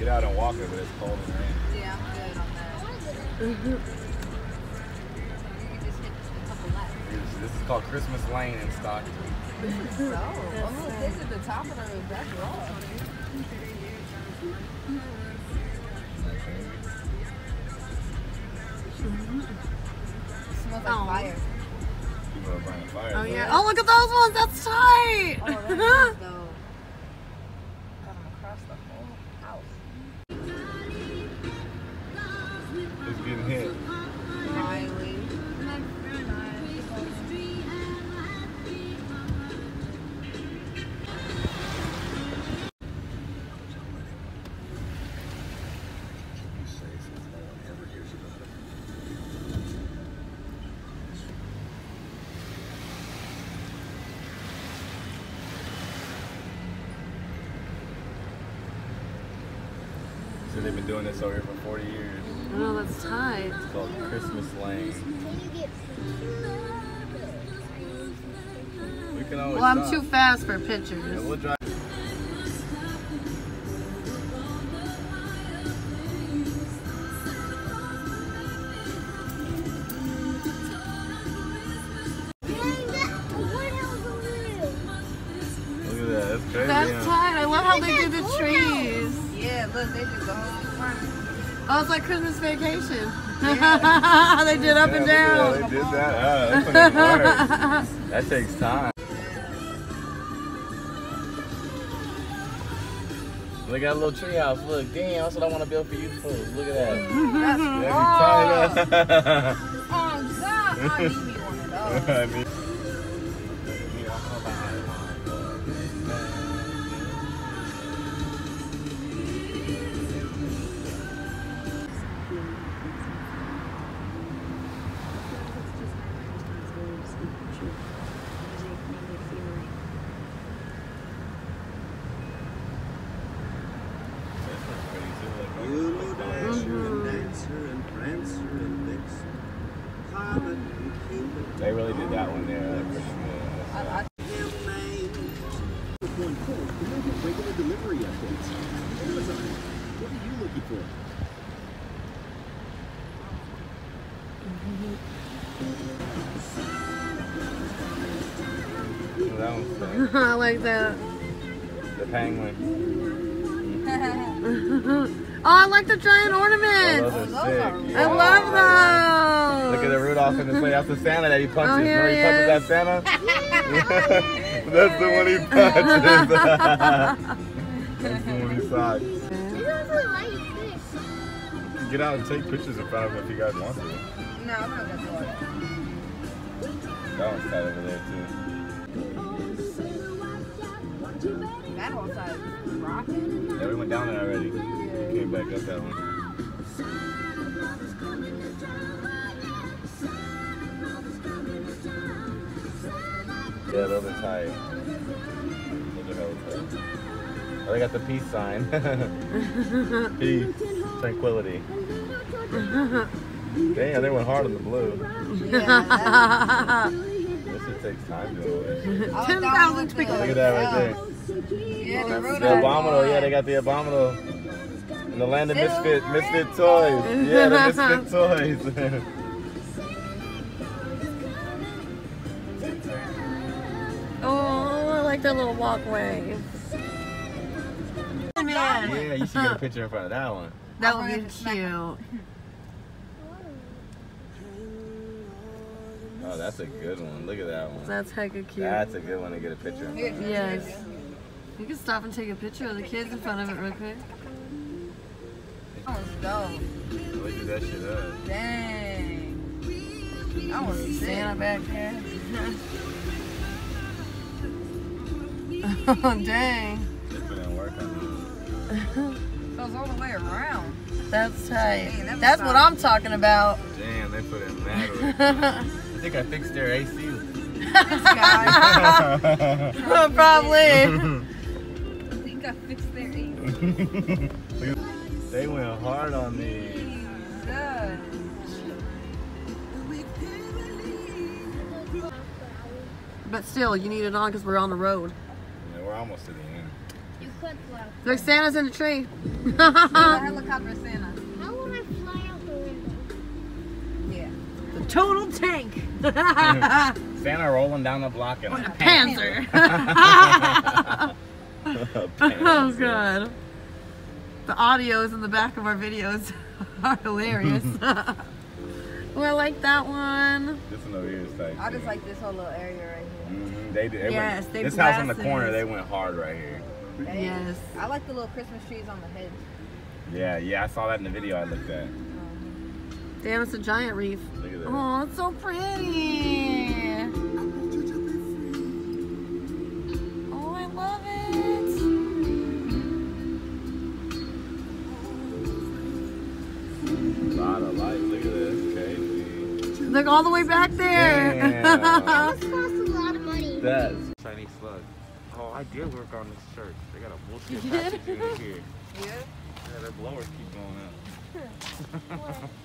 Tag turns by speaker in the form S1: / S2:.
S1: get out and walk it, but it's cold and rainy.
S2: Yeah, I'm good on that. You can just hit a couple laps.
S1: This is called Christmas Lane in Stockton.
S2: So, oh, this is the top of the back wall. Smells like fire.
S1: People are burning fire.
S3: Oh yeah. Oh, look at those ones. That's tight.
S2: Oh, that's nice though. Got them across the whole house.
S1: It's getting hit.
S2: Riley.
S1: So they've been doing this over here for 40 years.
S3: Oh, that's tight.
S1: It's called Christmas Lane. We can always
S3: Well, I'm
S1: stop.
S3: too fast for
S1: Yeah,
S3: pictures.
S1: we'll drive. Look at that. That's crazy.
S3: That's
S1: huh?
S3: tight. I love how they do the trees.
S2: Yeah, look, they did the whole front.
S3: Oh, it's like Christmas Vacation. Yeah. They did up and
S1: Yeah,
S3: down.
S1: look at that. They did that. That couldn't work. That takes time. Look at that little tree house. Look, damn, that's what I want to build for you fools. Look at that.
S2: That's oh, God. I need me one of those.
S1: I mean, they really did that one there.
S4: Regular delivery updates. Amazon, what are you looking for?
S1: That one's sick.
S3: I like that.
S1: The penguin.
S3: Oh, I like the giant
S1: Oh,
S3: ornaments.
S1: those are sick.
S3: I love those.
S1: Look at the Rudolph in the play. That's the Santa that he punches.
S3: Oh, here
S1: Remember he
S3: he
S1: punches that Santa? That's the one he punches. That's the one he socks. Get out and take pictures in front of him if you guys want to.
S2: No, I'm not going to do it.
S1: That one's tight over there too.
S2: That whole side is rocking.
S1: Yeah, we went down there already. Came back up that one. Yeah, those are tight. Those are hella tight. Oh, they got the peace sign. Peace. Tranquility. Damn, they went hard on the blue.
S2: Yeah,
S1: This shit takes time doing.
S3: 10,000 twinkles.
S1: Look at that right there.
S2: Yeah, the Rudolph.
S1: The abominable, yeah, they got the abominable. In the land of misfit toys. Yeah, the misfit toys.
S3: Oh, I like that little walkway.
S1: Yeah, you should get a picture in front of that one.
S3: That would be cute.
S1: Oh, that's a good one. Look at that one.
S3: That's hecka cute.
S1: That's a good one to get a picture in front of.
S3: Yes. You can stop and take a picture of the kids in front of it real quick.
S2: That was dope.
S1: Look at that shit up.
S2: Dang. That was sick.
S3: Santa back there. Oh, dang.
S1: They put in work on
S2: So it's all the way around.
S3: That's tight.
S2: Dang,
S3: That's what I'm talking about.
S1: it. Damn, they put in mad work. I think I fixed their AC.
S2: This guy.
S3: Probably.
S2: I think I fixed their AC.
S1: They went hard on these.
S2: Jesus.
S3: But still, you need it on because we're on the road.
S1: Yeah, we're almost to the end.
S5: could fly.
S3: Look, Santa's in the tree.
S2: Helicopter Santa.
S5: How would I fly out the window?
S2: Yeah.
S3: The total tank.
S1: Santa rolling down the block in a
S3: Panzer. Oh god. The audios in the back of our videos are hilarious. Oh, I like that one.
S1: This one over here is tight.
S2: I just like this whole little area right here.
S1: Mm-hmm. They
S3: Yes,
S1: went,
S3: they
S1: this house in the
S3: blasted
S1: corner,
S3: it.
S1: they went hard right here.
S3: Yes.
S2: I like the little Christmas trees on the hedge.
S1: Yeah, I saw that in the video I looked at.
S3: Damn, it's a giant reef.
S1: Look at that.
S3: Oh, it's so pretty. Oh, I love it.
S1: A lot of lights. Look at this. Crazy.
S3: Look all the way back there.
S5: This costs a lot of money.
S1: That's Chinese slug. Oh, I did work on this shirt. They got a bullshit package in here.
S2: Yeah?
S1: Yeah, their blowers keep going up.